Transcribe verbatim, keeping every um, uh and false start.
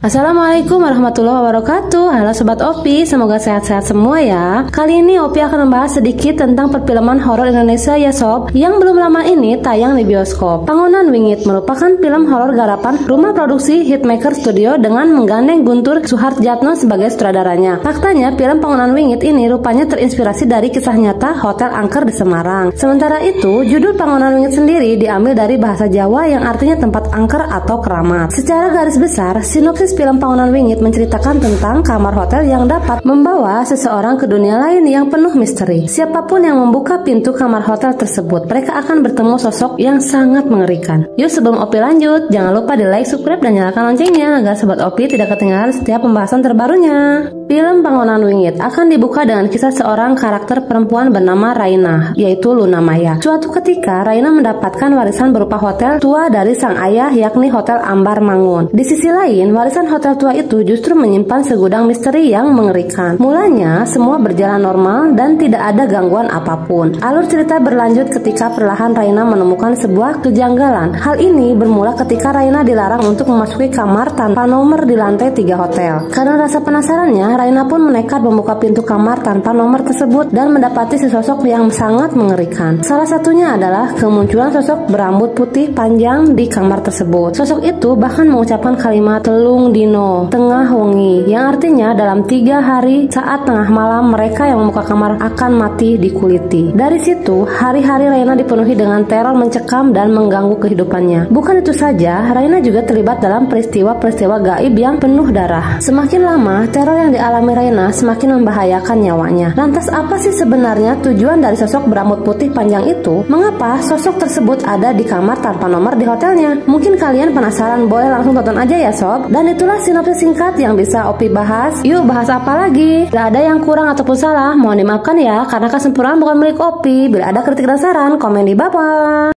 Assalamualaikum warahmatullahi wabarakatuh. Halo Sobat Opi, semoga sehat-sehat semua ya. Kali ini Opi akan membahas sedikit tentang perfilman horor Indonesia ya Sob, yang belum lama ini tayang di bioskop. Bangunan Wingit merupakan film horor garapan rumah produksi Hitmaker Studio dengan menggandeng Guntur Soehardjatno sebagai sutradaranya. Faktanya film Bangunan Wingit ini rupanya terinspirasi dari kisah nyata Hotel Angker di Semarang. Sementara itu, judul Bangunan Wingit sendiri diambil dari bahasa Jawa yang artinya tempat angker atau keramat. Secara garis besar, sinopsis film Bangunan Wingit menceritakan tentang kamar hotel yang dapat membawa seseorang ke dunia lain yang penuh misteri. Siapapun yang membuka pintu kamar hotel tersebut, mereka akan bertemu sosok yang sangat mengerikan. Yuk sebelum Opi lanjut, jangan lupa di like, subscribe, dan nyalakan loncengnya agar Sobat Opi tidak ketinggalan setiap pembahasan terbarunya. Film Bangunan Wingit akan dibuka dengan kisah seorang karakter perempuan bernama Raina, yaitu Luna Maya. Suatu ketika, Raina mendapatkan warisan berupa hotel tua dari sang ayah, yakni Hotel Ambar Mangun. Di sisi lain, warisan hotel tua itu justru menyimpan segudang misteri yang mengerikan. Mulanya, semua berjalan normal dan tidak ada gangguan apapun. Alur cerita berlanjut ketika perlahan Raina menemukan sebuah kejanggalan. Hal ini bermula ketika Raina dilarang untuk memasuki kamar tanpa nomor di lantai tiga hotel. Karena rasa penasarannya, Raina pun menekat membuka pintu kamar tanpa nomor tersebut dan mendapati sesosok yang sangat mengerikan. Salah satunya adalah kemunculan sosok berambut putih panjang di kamar tersebut. Sosok itu bahkan mengucapkan kalimat telung dino tengah wengi, yang artinya dalam tiga hari saat tengah malam mereka yang membuka kamar akan mati dikuliti. Dari situ, hari-hari Raina dipenuhi dengan teror mencekam dan mengganggu kehidupannya. Bukan itu saja, Raina juga terlibat dalam peristiwa-peristiwa gaib yang penuh darah. Semakin lama, teror yang dialami Raina semakin membahayakan nyawanya. Lantas apa sih sebenarnya tujuan dari sosok berambut putih panjang itu? Mengapa sosok tersebut ada di kamar tanpa nomor di hotelnya? Mungkin kalian penasaran, boleh langsung tonton aja ya Sob. Dan itulah sinopsis singkat yang bisa Opi bahas. Yuk bahas apa lagi? Bila ada yang kurang ataupun salah, mohon dimaafkan ya, karena kesempurnaan bukan milik Opi. Bila ada kritik dan saran, komen di bawah.